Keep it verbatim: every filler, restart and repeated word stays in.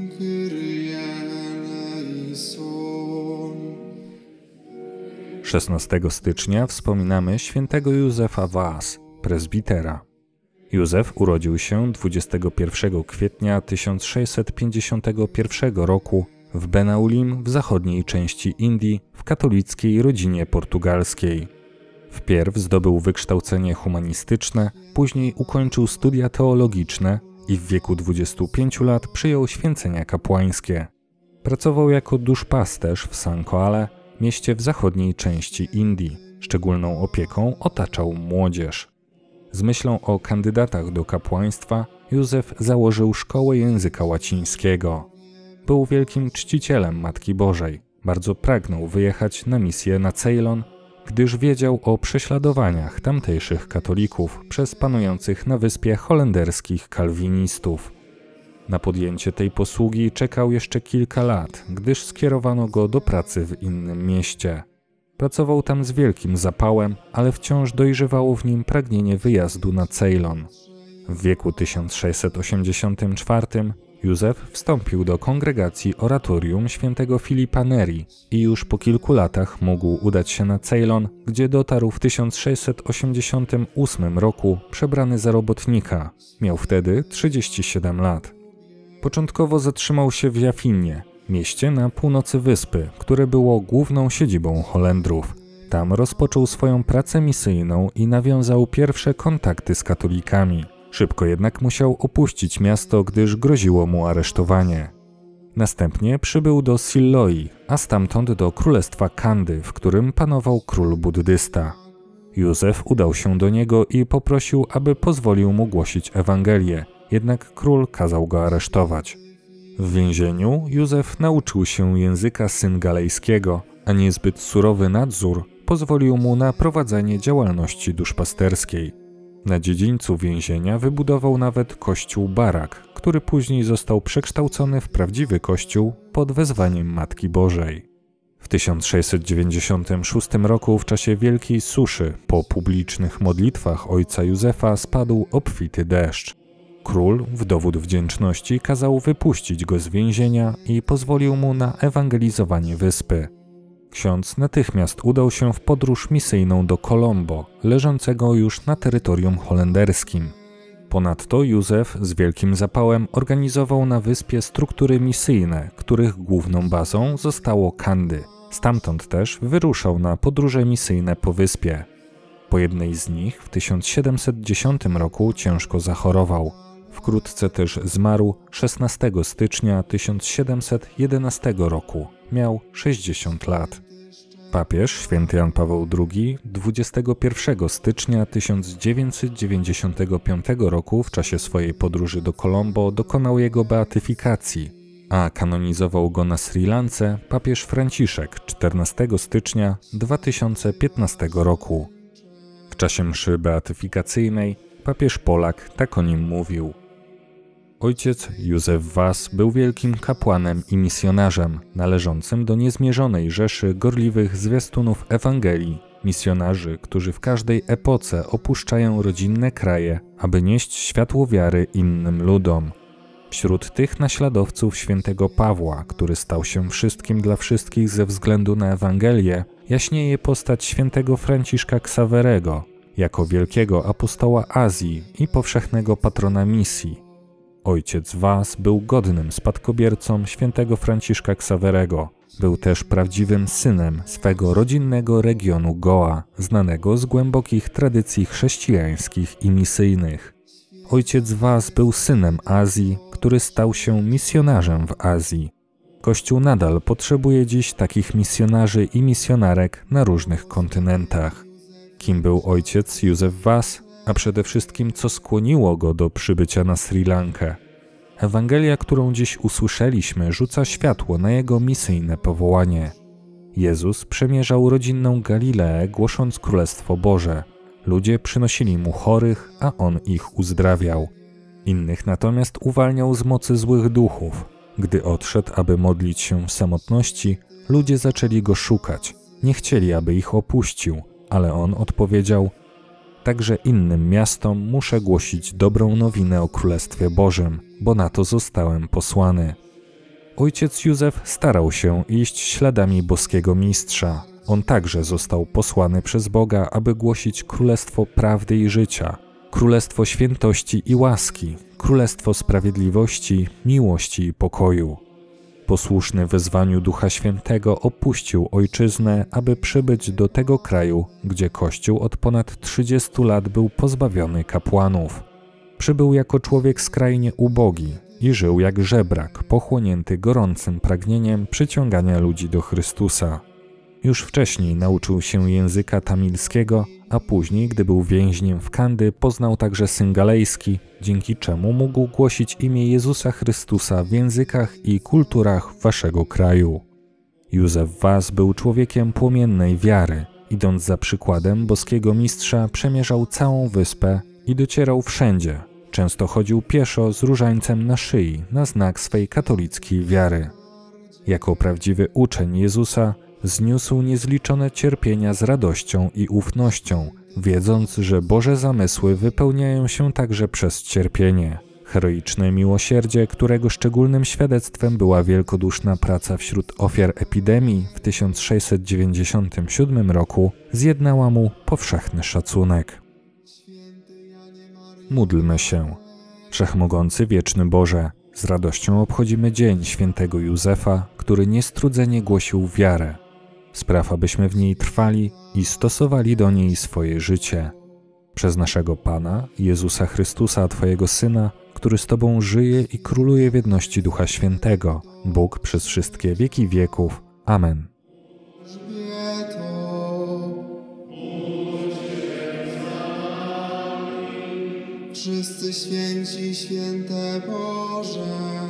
szesnastego stycznia wspominamy świętego Józefa Vaz, prezbitera. Józef urodził się dwudziestego pierwszego kwietnia tysiąc sześćset pięćdziesiątego pierwszego roku w Benaulim w zachodniej części Indii w katolickiej rodzinie portugalskiej. Wpierw zdobył wykształcenie humanistyczne, później ukończył studia teologiczne i w wieku dwudziestu pięciu lat przyjął święcenia kapłańskie. Pracował jako duszpasterz w Sankoale, mieście w zachodniej części Indii. Szczególną opieką otaczał młodzież. Z myślą o kandydatach do kapłaństwa Józef założył szkołę języka łacińskiego. Był wielkim czcicielem Matki Bożej. Bardzo pragnął wyjechać na misję na Ceylon, gdyż wiedział o prześladowaniach tamtejszych katolików przez panujących na wyspie holenderskich kalwinistów. Na podjęcie tej posługi czekał jeszcze kilka lat, gdyż skierowano go do pracy w innym mieście. Pracował tam z wielkim zapałem, ale wciąż dojrzewało w nim pragnienie wyjazdu na Ceylon. W wieku tysiąc sześćset osiemdziesiątym czwartym Józef wstąpił do kongregacji oratorium świętego Filipa Neri i już po kilku latach mógł udać się na Ceylon, gdzie dotarł w tysiąc sześćset osiemdziesiątym ósmym roku przebrany za robotnika. Miał wtedy trzydzieści siedem lat. Początkowo zatrzymał się w Jafinie, mieście na północy wyspy, które było główną siedzibą Holendrów. Tam rozpoczął swoją pracę misyjną i nawiązał pierwsze kontakty z katolikami. Szybko jednak musiał opuścić miasto, gdyż groziło mu aresztowanie. Następnie przybył do Silloi, a stamtąd do królestwa Kandy, w którym panował król buddysta. Józef udał się do niego i poprosił, aby pozwolił mu głosić Ewangelię, jednak król kazał go aresztować. W więzieniu Józef nauczył się języka syngalejskiego, a niezbyt surowy nadzór pozwolił mu na prowadzenie działalności duszpasterskiej. Na dziedzińcu więzienia wybudował nawet kościół Barak, który później został przekształcony w prawdziwy kościół pod wezwaniem Matki Bożej. W tysiąc sześćset dziewięćdziesiątym szóstym roku w czasie wielkiej suszy po publicznych modlitwach ojca Józefa spadł obfity deszcz. Król w dowód wdzięczności kazał wypuścić go z więzienia i pozwolił mu na ewangelizowanie wyspy. Ksiądz natychmiast udał się w podróż misyjną do Colombo, leżącego już na terytorium holenderskim. Ponadto Józef z wielkim zapałem organizował na wyspie struktury misyjne, których główną bazą zostało Kandy. Stamtąd też wyruszał na podróże misyjne po wyspie. Po jednej z nich w tysiąc siedemset dziesiątym roku ciężko zachorował. Wkrótce też zmarł szesnastego stycznia tysiąc siedemset jedenastego roku. Miał sześćdziesiąt lat. Papież święty Jan Paweł drugi dwudziestego pierwszego stycznia tysiąc dziewięćset dziewięćdziesiątego piątego roku w czasie swojej podróży do Colombo dokonał jego beatyfikacji, a kanonizował go na Sri Lance papież Franciszek czternastego stycznia dwa tysiące piętnastego roku. W czasie mszy beatyfikacyjnej papież Polak tak o nim mówił. Ojciec Józef Vaz był wielkim kapłanem i misjonarzem, należącym do niezmierzonej rzeszy gorliwych zwiastunów Ewangelii, misjonarzy, którzy w każdej epoce opuszczają rodzinne kraje, aby nieść światło wiary innym ludom. Wśród tych naśladowców świętego Pawła, który stał się wszystkim dla wszystkich ze względu na Ewangelię, jaśnieje postać świętego Franciszka Ksawerego, jako wielkiego apostoła Azji i powszechnego patrona misji. Ojciec Vaz był godnym spadkobiercą świętego Franciszka Ksawerego. Był też prawdziwym synem swego rodzinnego regionu Goa, znanego z głębokich tradycji chrześcijańskich i misyjnych. Ojciec Vaz był synem Azji, który stał się misjonarzem w Azji. Kościół nadal potrzebuje dziś takich misjonarzy i misjonarek na różnych kontynentach. Kim był ojciec Józef Vaz? A przede wszystkim co skłoniło go do przybycia na Sri Lankę. Ewangelia, którą dziś usłyszeliśmy, rzuca światło na jego misyjne powołanie. Jezus przemierzał rodzinną Galileę, głosząc Królestwo Boże. Ludzie przynosili mu chorych, a on ich uzdrawiał. Innych natomiast uwalniał z mocy złych duchów. Gdy odszedł, aby modlić się w samotności, ludzie zaczęli go szukać. Nie chcieli, aby ich opuścił, ale on odpowiedział: także innym miastom muszę głosić dobrą nowinę o Królestwie Bożym, bo na to zostałem posłany. Ojciec Józef starał się iść śladami boskiego mistrza. On także został posłany przez Boga, aby głosić królestwo prawdy i życia, królestwo świętości i łaski, królestwo sprawiedliwości, miłości i pokoju. Posłuszny wezwaniu Ducha Świętego opuścił ojczyznę, aby przybyć do tego kraju, gdzie Kościół od ponad trzydziestu lat był pozbawiony kapłanów. Przybył jako człowiek skrajnie ubogi i żył jak żebrak, pochłonięty gorącym pragnieniem przyciągania ludzi do Chrystusa. Już wcześniej nauczył się języka tamilskiego, a później, gdy był więźniem w Kandy, poznał także syngalejski, dzięki czemu mógł głosić imię Jezusa Chrystusa w językach i kulturach waszego kraju. Józef Vaz był człowiekiem płomiennej wiary. Idąc za przykładem boskiego mistrza, przemierzał całą wyspę i docierał wszędzie. Często chodził pieszo z różańcem na szyi na znak swej katolickiej wiary. Jako prawdziwy uczeń Jezusa zniósł niezliczone cierpienia z radością i ufnością, wiedząc, że Boże zamysły wypełniają się także przez cierpienie. Heroiczne miłosierdzie, którego szczególnym świadectwem była wielkoduszna praca wśród ofiar epidemii w tysiąc sześćset dziewięćdziesiątym siódmym roku, zjednała mu powszechny szacunek. Módlmy się. Wszechmogący wieczny Boże, z radością obchodzimy dzień świętego Józefa, który niestrudzenie głosił wiarę. Spraw, abyśmy w niej trwali i stosowali do niej swoje życie. Przez naszego Pana, Jezusa Chrystusa, Twojego Syna, który z Tobą żyje i króluje w jedności Ducha Świętego, Bóg przez wszystkie wieki wieków. Amen. Wszyscy święci, święte Boże.